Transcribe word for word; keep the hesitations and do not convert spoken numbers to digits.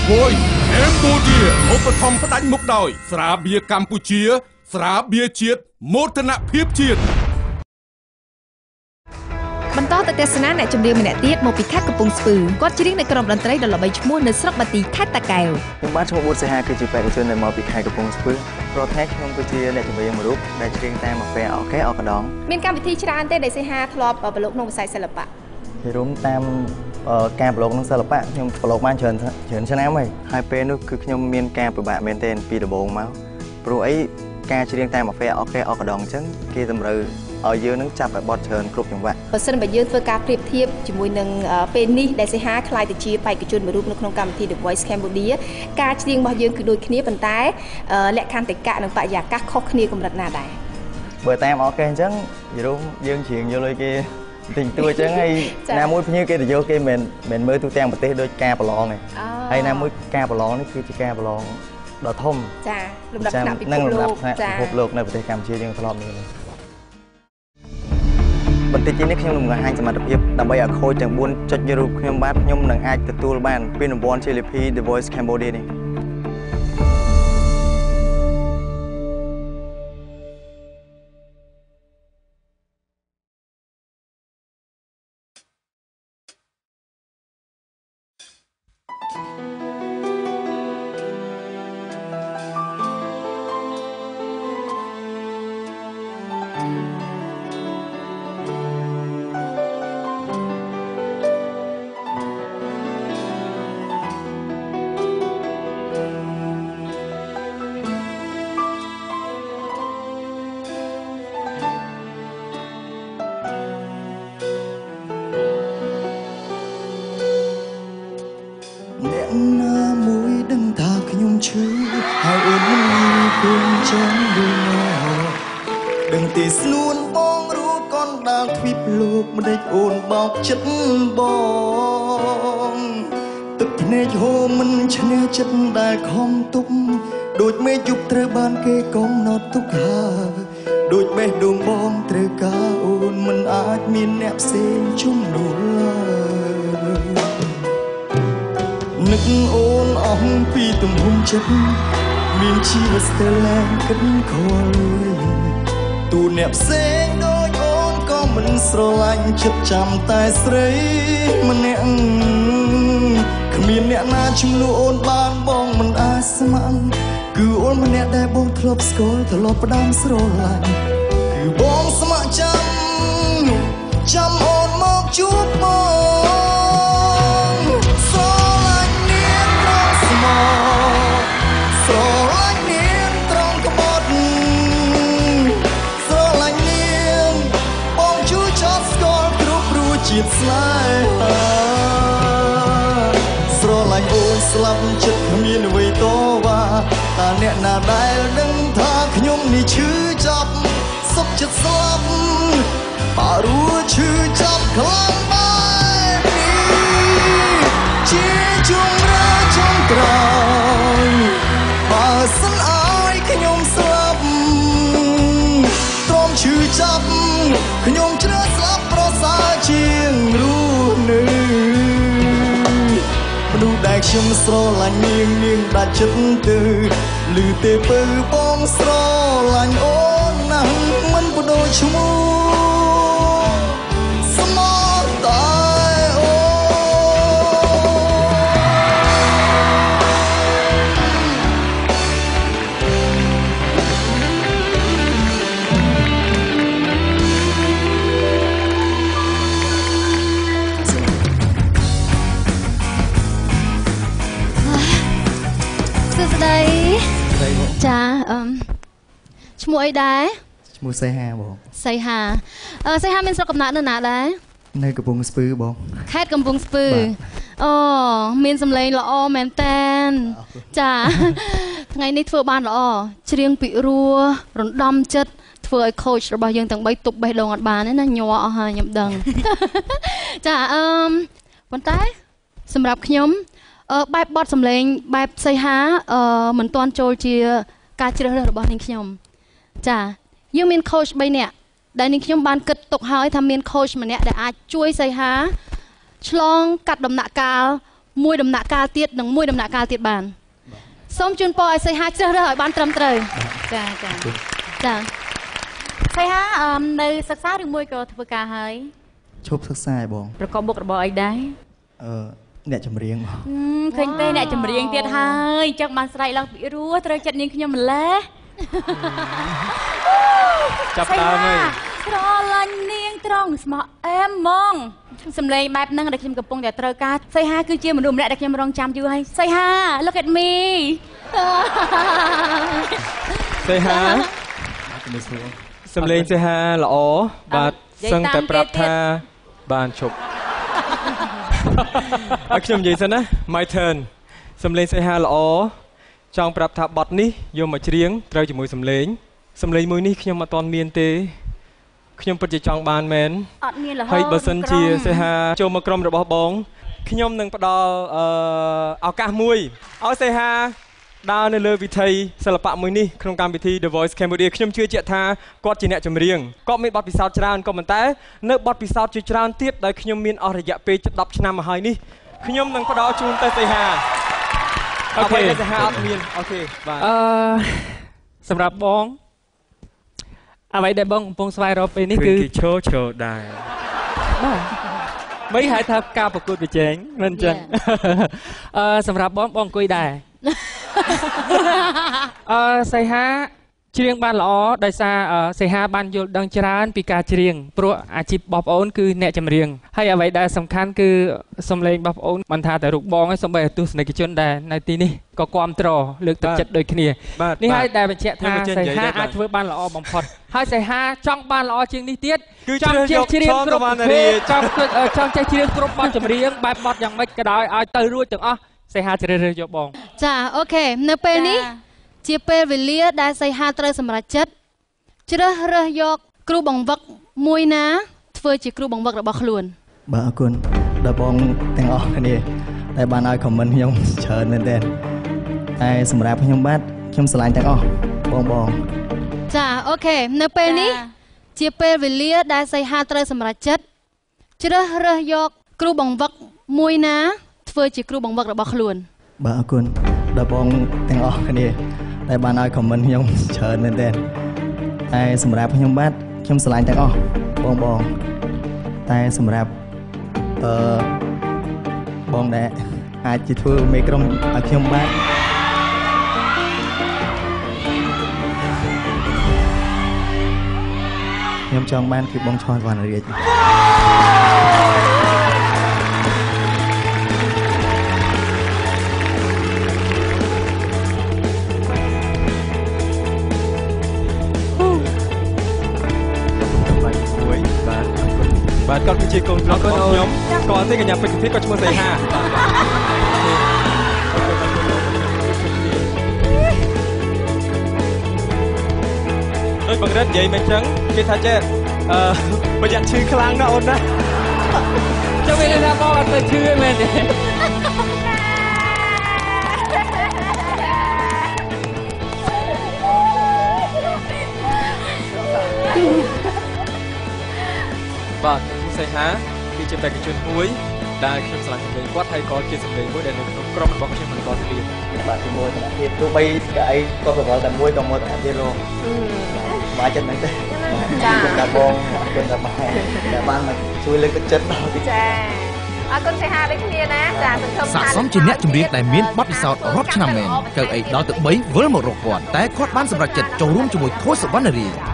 Voice Cambodia ឧបត្ថម្ភផ្ដាច់មុខដោយស្រាបៀរកម្ពុជាស្រាបៀរជាតិមោទនភាពជាតិបន្តទៅទស្សនាអ្នកចម្រៀងម្នាក់ទៀតមកពីខេត្តកំពង់ស្ពឺគាត់ច្រៀងនៅក្រុមតន្ត្រីដ៏ល្បីឈ្មោះនៅស្រុកបាទីខេត្តតាកែវខ្ញុំបានឈ្មោះប៊ូតសេហាគឺជាបេក្ខជនដែលមកពីខេត្តកំពង់ស្ពឺប្រហែលខ្ញុំគឺជាអ្នកចម្រៀងមួយរូបដែលច្រៀងតាមអាហ្វែអូខេអកដងមានកម្មវិធីច្រើនទេដែលសេហាធ្លាប់ប្រឡូកក្នុងវិស័យសិល្បៈពីរួមតាមការប្រឡូកក្នុងសិល្បៈខ្ញុំប្រឡូកបានច្រើនច្រើនឆ្នាំហើយហើយពេលនោះគឺខ្ញុំមានការពិបាកមែនទែនពីដំបូងមកព្រោះអីការច្រៀងតាមអាហ្វែអូខេអកដងអញ្ចឹងគេតម្រូវឲ្យយើងនឹងចាប់ឲ្យបត់ច្រើនគ្រប់ចង្វាក់បើសិនបើយើងធ្វើការប្រៀបធៀបជាមួយនឹងពេលនេះដែលសេហាខ្លាយទៅជាបេក្ខជនមួយរូបនៅក្នុងកម្មវិធី The Voice Cambodia ការច្រៀងរបស់យើងគឺដូចគ្នាប៉ុន្តែលក្ខន្តិកៈនិងបរិយាកាសខុសគ្នាកម្រិតណាដែរបើតាមអូខេអញ្ចឹងយល់យើងច្រៀងយល់ឲ្យគេទិញតួអញ្ចឹងហើយណាមួយភ្ញៀវគេទៅយកគេមិនមិនមើលទូទាំងប្រទេសដោយការប្រឡងទេហើយណាមួយការប្រឡងនេះគឺជាការប្រឡងដ៏ធំចាលំដាប់ថ្នាក់ពិភពលោកចាពិភពលោកនៅប្រទេសកម្ពុជាយើងធ្លាប់មានបន្តិចនេះខ្ញុំនឹងបង្ហាញសមត្ថភាពដើម្បីឲ្យខូចទាំងបួនចុចរូបខ្ញុំបាទខ្ញុំនឹងអាចទទួលបានពានរង្វាន់ ជេ พี The Voice Cambodia នេះហើយអូនមិនគុំចាំដូចដឹងទីស្នួនបងរូបកនដាលទ្វីបលោកម្ដេចអូនបោកចិត្តបងទឹកភ្នែកហូរមិនឈ្នះចិត្តដែលខំទុកដូចមេឃយប់ត្រូវបានគេកំណត់ទុកហើយដូចបេះដូងបងត្រូវការអូនមិនអាចមានអ្នកផ្សេងជំនួសនឹកអូនអស់ពីទំហំចិត្តមានជីវិតស្ទើរឡើងគិតខលទូអ្នកផ្សេងដូចអូនក៏មិនស្រឡាញ់ចិត្តចាំតែស្រីម្នាក់គ្មានអ្នកណាជំនួសអូនបានបងមិនអាចស្មានគឺអូនម្នាក់ដែលបងធ្លាប់ស្គាល់ធ្លាប់ផ្ដាំស្រឡាញ់គឺបងស្ម័គ្រចាំចាំអូនមកជួបបងស្រឡាញ់នាងត្រង់ស្មោស្រឡាញ់នាងត្រង់ក្បត់ស្រឡាញ់នាងបងជួយចោទស្គាល់គ្រប់រួចជាតិស្នេហាស្រឡាញ់អូនស្លាប់ចិត្តគ្មានអ្វីតវ៉ាតើអ្នកណាដែលដឹងថាខ្ញុំនេះឈឺចាប់សុខចិត្តស្លាប់បើរួចឈឺចាប់ខ្លាំងបែបនេះជាជួងរើចុងក្រោយបើសិនអើយខ្ញុំស្លាប់ទ្រាំឈឺចាប់ខ្ញុំជ្រើសស្លាប់ប្រសើរជាងរស់នៅមនុស្សដែលខ្ញុំស្រឡាញ់នាងនាងដាច់ចិត្តទៅឮទេពើបងស្រឡាញ់អូនណាស់មិនបដូរឈ្មោះស្មោះតែអូស្ដីចាអឺឈ្មោះអីដែរឈ្មោះសីហាបងសីហាអឺសីហាមានស្រុកកំណើតនៅណាដែរនៅកំពង់ស្ពឺបងខេត្តកំពង់ស្ពឺអូមានសម្លេងល្អមែនតែនចាថ្ងៃនេះធ្វើបានល្អច្រៀងពិរោះរំដំចិត្តធ្វើឲ្យ coach របស់យើងទាំងបីទប់បេះដូងអត់បានទេណាញ័រអស់ហើយខ្ញុំដឹងចាអឺប៉ុន្តែសម្រាប់ខ្ញុំអឺបែបបទសម្លេងបែបសីហាអឺមិនទាន់ចូលជាការជ្រើសរើសរបស់នាងខ្ញុំចាយើងមាន coach បីនាក់ដែលនាងខ្ញុំបានគិតទុកហើយថាមាន coach ម្នាក់ដែលអាចជួយសីហាឆ្លងកាត់ដំណាក់កាលមួយដំណាក់កាលទៀតនិងមួយដំណាក់កាលទៀតបានសូមជូនពរឲ្យសីហាជ្រើសរើសឲ្យបានត្រឹមត្រូវចាចាចាសីហានៅសិក្សាឬមួយក៏ធ្វើការហើយឈប់សិក្សាឯបងប្រកបមុខរបរអីដែរអឺអ្នកចម្រៀងបងឃើញទេអ្នកចម្រៀងទៀតហើយចឹងបានស្រែកឡើងពីរោះត្រូវចិត្តនាងខ្ញុំម្លេះចាប់ដើមហើយស្រឡាញ់នាងត្រង់ស្មោះអែមហ្មងសំឡេងបែបហ្នឹងដែលខ្ញុំកំពុងតែត្រូវការសីហាគឺជាមនុស្សម្នាក់ដែលខ្ញុំរងចាំយូរហើយសីហា look at me សីហាសំឡេងសីហាល្អបាទសឹងតែប្រាប់ថាបានជប់អើខ្ញុំនិយាយសិនណា my turn សំឡេងសីហាល្អចង់ប្រាប់ថាបទនេះយកមកច្រៀងត្រូវជាមួយសំឡេងសំឡេងមួយនេះខ្ញុំអត់ទាន់មានទេខ្ញុំពិតជាចង់បានមែនអត់មានរហូតហើយបើសិនជាសីហាចូលមកក្រុមរបស់បងខ្ញុំនឹងផ្ដល់ឱកាសមួយឲ្យសីហាដើរនៅលើវិថីសិល្បៈមួយនេះក្នុងកម្មវិធី The Voice Cambodia ខ្ញុំជឿជាក់ថាគាត់ជាអ្នកចម្រៀងគាត់មានបទពិសោធន៍ច្រើនក៏ប៉ុន្តែនៅបទពិសោធន៍ជាច្រើនទៀតដោយខ្ញុំមានអស់រយៈពេលជិតដប់ឆ្នាំមកហើយនេះខ្ញុំនឹងផ្ដល់ជូនទៅសីហាអូខេសីហាអត់មានអូខេបាទអឺសម្រាប់បងអ្វីដែលបងកំពុងស្វែងរកពេលនេះគឺឈោឈោដែរបាទមិនហៅថាការប្រកួតប្រជែងមិនអញ្ចឹងអឺសម្រាប់បងបងអង្គុយដែរអឺសីហាច្រៀងបានល្អដោយសារសីហាបានយល់ដឹងច្រើនពីការច្រៀងព្រោះអាជីពបងប្អូនគឺអ្នកចម្រៀងហើយអ្វីដែលសំខាន់គឺសំឡេងបងប្អូនមិនថាតែរូបបងឯងសូម្បីតែទស្សនិកជនដែរនៅទីនេះក៏គ្រប់គ្រងលើកទឹកចិត្តដូចគ្នានេះហើយដែលបញ្ជាក់ថាសីហាអាចធ្វើបានល្អបំផុតហើយសីហាចង់បានល្អជាងនេះទៀតចង់ចេះច្រៀងគ្រប់ប្រភេទចង់ចង់ចេះច្រៀងគ្រប់បទចម្រៀងបែបបទយ៉ាងម៉េចក៏ដោយឲ្យទៅរួចទាំងអស់សីហាជ្រើសរើសយកបងចាអូខេនៅពេលនេះជាពេលវេលាដែលសីហាត្រូវសម្រេចចិត្តជ្រើសរើសយកគ្រូបង្វឹកមួយណាធ្វើជាគ្រូបង្វឹករបស់ខ្លួនបាទអរគុណដល់បងទាំងអស់គ្នាតែបានឲ្យ comment ខ្ញុំច្រើនមែនទែនតែសម្រាប់ខ្ញុំបាទខ្ញុំស្រឡាញ់ទាំងអស់បងបងចាអូខេនៅពេលនេះជាពេលវេលាដែលសីហាត្រូវសម្រេចចិត្តជ្រើសរើសយកគ្រូបង្វឹកមួយណាធ្វើជាគ្រូបង្វឹករបស់ខ្លួនបាទអរគុណដល់បងទាំងអស់គ្នាតែបានឲ្យ comment ខ្ញុំច្រើនមែនទែនតែសម្រាប់ខ្ញុំបាទខ្ញុំស្រឡាញ់ទាំងអស់បងបងតែសម្រាប់អឺបងដែលអាចជាធ្វើមេក្រុមឲ្យខ្ញុំបាទខ្ញុំចង់បានគឺបងឈ្មោះវណ្ណរាជបាទគាត់គឺជាកូនរបស់ខ្ញុំគាត់ទេកញ្ញាពេជ្រភិតគាត់ឈ្មោះសីហាដូចបង្រិតនិយាយមិនចឹងគេថាចេះអឺប្រយ័ត្នឈឺខ្លាំងណាស់អូនណាចាំវិញថាបងអត់ទៅឈឺមែនទេបាទសីហាគឺជាបេក្ខជនមួយដែលខ្ញុំឆ្លងសម្លេងគាត់ហើយក៏ជាសម្លេងមួយដែលនៅក្នុងក្រុមរបស់ខ្ញុំបន្តទៅទៀតបាទជាមួយតំណទៀតទោះបីតែអីក៏ប្រវល់តែមួយក៏មកតំណទៀតលោកបាទចិត្តហ្នឹងទេចាតែបងអរគុណតែម៉ែដែលបានមកជួយលើកទឹកចិត្តដល់ទីចាអរគុណសីហាដូចគ្នាណាចាសង្ឃឹមថាស័ក្តិសមជាអ្នកចម្រៀងដែលមានបទពិសោធន៍រាប់ឆ្នាំមែនកៅអីដល់ទៅបីវិលមករកគាត់តែគាត់បានសម្រេចចិត្តចូលរួមជាមួយខូចសវណ្ណរី